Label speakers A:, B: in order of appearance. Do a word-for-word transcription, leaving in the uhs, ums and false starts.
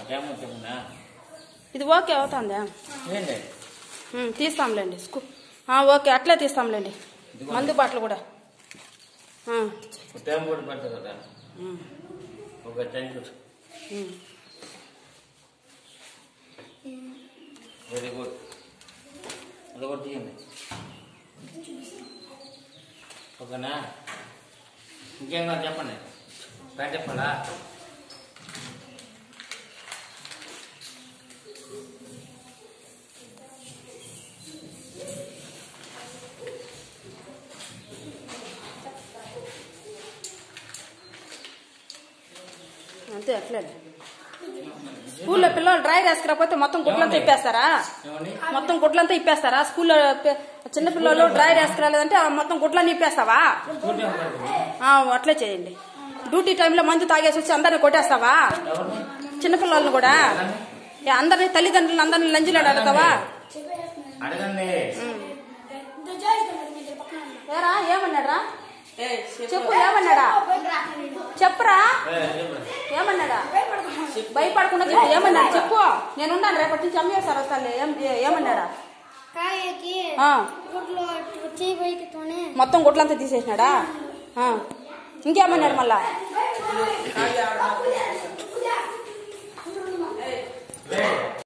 A: ఇది ఓకే అవుతుందా? తీస్తాంలేండి. స్కూ ఓకే అట్లే తీస్తాంలేండి. మందు బాటలు కూడా
B: వెరీ గుడ్. అది కూడా తీయండి ఓకేనా? ఇంకేం కాదు చెప్పండి. ప్యాంట్ చెప్పాలా?
A: అంతే అట్లే. స్కూల్లో పిల్లలు డ్రై వేసుకురాకపోతే మొత్తం గుడ్లంతా ఇప్పేస్తారా? మొత్తం గుడ్లంతా ఇప్పేస్తారా? స్కూల్లో చిన్న పిల్లలు డ్రై వేసుకురాలేదంటే మొత్తం గుడ్లన్నీ ఇప్పేస్తావా? అట్లే చేయండి. డ్యూటీ టైంలో మందు తాగేసి వచ్చి అందరిని కొట్టేస్తావా? చిన్నపిల్లలను కూడా అందరినీ తల్లిదండ్రులు అందరినీ లంజులాడు అడగవా? ఏరా ఏమన్నాడా చెప్పు. ఏమన్నాడా చెప్పురా. ఏమన్నాడా? భయపడకుండా చెప్పు. ఏమన్నాడు చెప్పు. నేనున్నాను రేపటి నుంచి అమ్మేసారు వస్తాలే. ఏమన్నాడా? మొత్తం గుడ్లంతా తీసేసినాడా? ఇంకేమన్నాడు మళ్ళా?